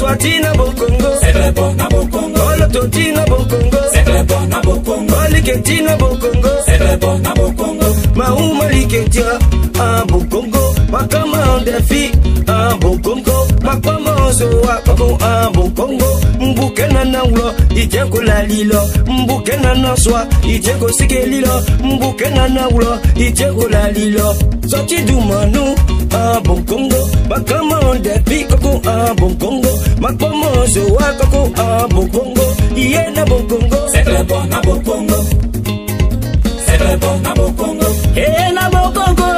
Oswati na Bokongo, Seklebo na Bokongo, Olototi na Bokongo, Seklebo na Bokongo, Maliketi na Bokongo, Seklebo na Bokongo, Mauma Liketia, a Bokongo, Makama Defi, a Bokongo, Makama Zoa, Koko, a Bokongo, Mbukena na Ulo, Iteko la Lilo, Mbukena na Swa, Iteko Sike Lilo, Mbukena na Ulo, Iteko la Lilo, Soti du Manu, a Bokongo, Makama Defi, Koko, a Bokongo, Makama Zoa, Koko, a Bokongo, Iena Bokongo, Seklebo na Bokongo, Seklebo na Bokongo, na Bokongo,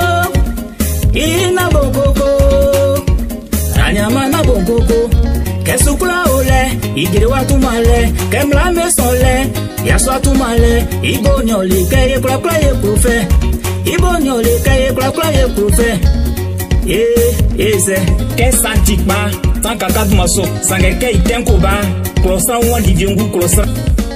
na Bokongo, Anyama na Bokongo, Kesukula ole, Igiri watu male, Kemla mesole, Yaswa tu male, Ibo nyoli keye kula kula ye kufe, Ibo nyoli keye kula kula ye kufe. Ke santikba, san kaka dumaso, sangeke itenko ba, klosa wandi vyengu klosa.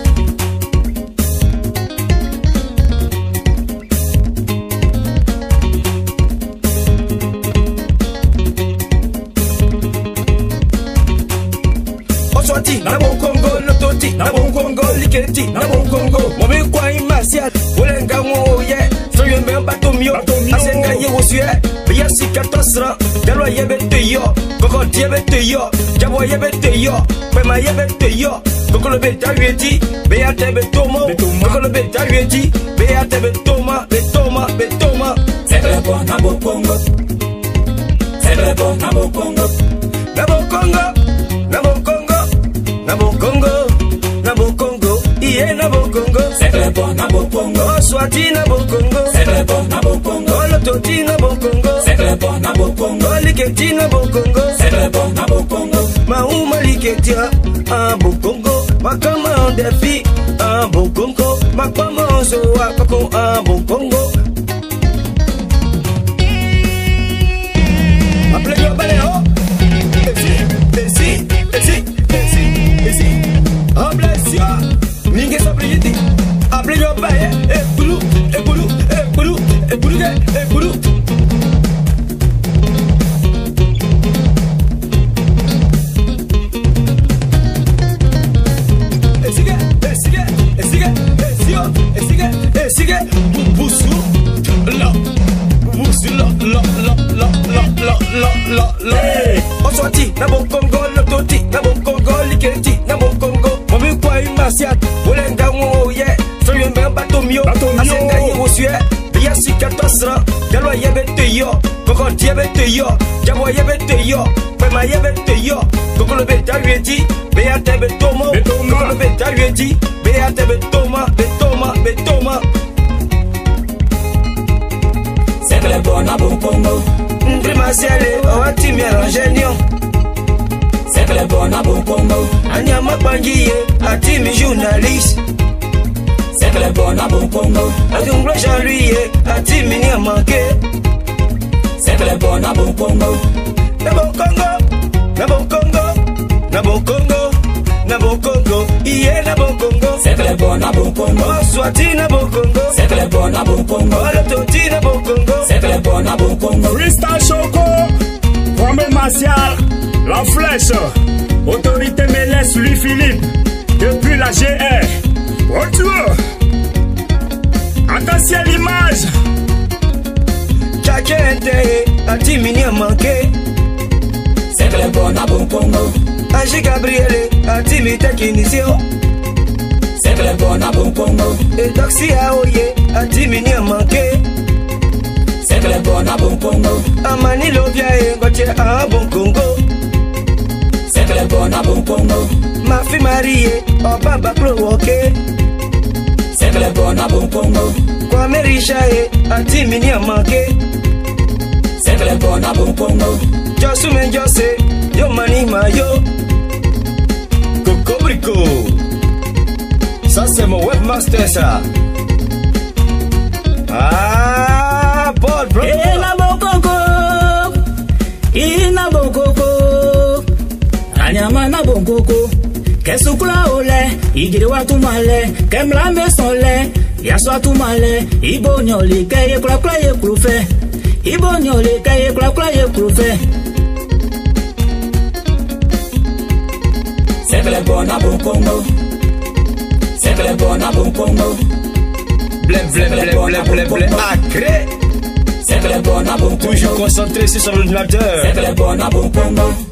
Oswati na Bokongo, Lototi na Bokongo, Liketi na Bokongo, Mobi kwa Imasiat, Olenga Mwoye, Soyembe Batomio, Asenga Yewosue, Biasi Katosra, Galwa Yebeteyo, Koko Tiebeteyo, Jabo Yebeteyo, Pema Yebeteyo, Koko Beta Yeti, Beate Betomo, Koko Beta Yeti, Beate Betoma, Betoma, Betoma, Seklebo na Bokongo, Seklebo na Bokongo, na Bokongo, na Bokongo, na Bokongo, na Bokongo, Iye na Bokongo, Seklebo na Bokongo, Oswati na Bokongo, Seklebo na Bokongo, Olototi na Bokongo, Seklebo na Bokongo, Maliketi na Bokongo, Seklebo na Bokongo, Mauma Liketia, a Bokongo, Makama Defi, a Bokongo, Makama Zoa, Koko, a Bokongo. Appelez le balai, oh! Ninguém só acredita. Abre meu pé, bulu, bulu, bulu, bulu, bulu. Sigue, busu, la, busu, la. Oswati, na Bokongo, Lototi, na Bokongo, Liketi, na Bokongo, Mobi kwa Imasiat, Olenga Mwoye, Soyembe Batomio, Asenga Yewosue, Biasi Katosra, Galwa Yebeteyo, Koko Tiebeteyo, Jabo Yebeteyo, Pema Yebeteyo, Koko Beta Yeti, Beate Betomo, Koko Beta Yeti, Beate Betoma, Betoma, Betoma. Seklebo na Bokongo, Ndrimasiale, Owati Miarangenio, Seklebo na Bokongo, Anyama Pangiye, Atimi journaliste, Seklebo na Bokongo, Azunglo Jean-Louis, Atimi Niamanke, Seklebo na Bokongo, na Bokongo, na Bokongo, na Bokongo, na Bokongo, Iye na Bokongo, Seklebo na Bokongo, Oswati na Bokongo, Seklebo na Bokongo, Olototi na Bokongo, Seklebo na Bokongo, Freestyle Choco, Kwame Martial, La Flèche, Autorité Mélès, Louis Philippe, depuis la GR. Retour. Attention à l'image. Chakente, Atimi Niamanke, Seklebo na Bokongo, Angie Gabriele, Atimi Tekinisio, Seklebo na Bokongo, Edoxi Aoye, Atimi Niamanke, Seklebo na Bokongo, Amani Lovia, Ngoche a Bokongo, Seklebo na Bokongo, Mafi Marie, Obaba Prowoke, Seklebo na Bokongo, Kwame Rishae, Atimi Niamanke, Seklebo na Bokongo, Josume Jose, Yo Mani Mayo, Coco Brico. Ça c'est mon webmaster ça. Ah, Paul bro. Na Bokongo, na Bokongo, Anyama na Bokongo, Kesukula ole, Igiri watu male, Kemla mesole, Yaswa tu male, Ibo nyoli keye kula kula ye kufe, Ibo nyoli keye kula kula ye kufe. vrai bon à bon Congo. C'est vrai bon à bon Congo. Blé, acré. C'est vrai bon à bon Congo. Toujours concentré sur l'ordinateur. C'est vrai bon à bon Congo.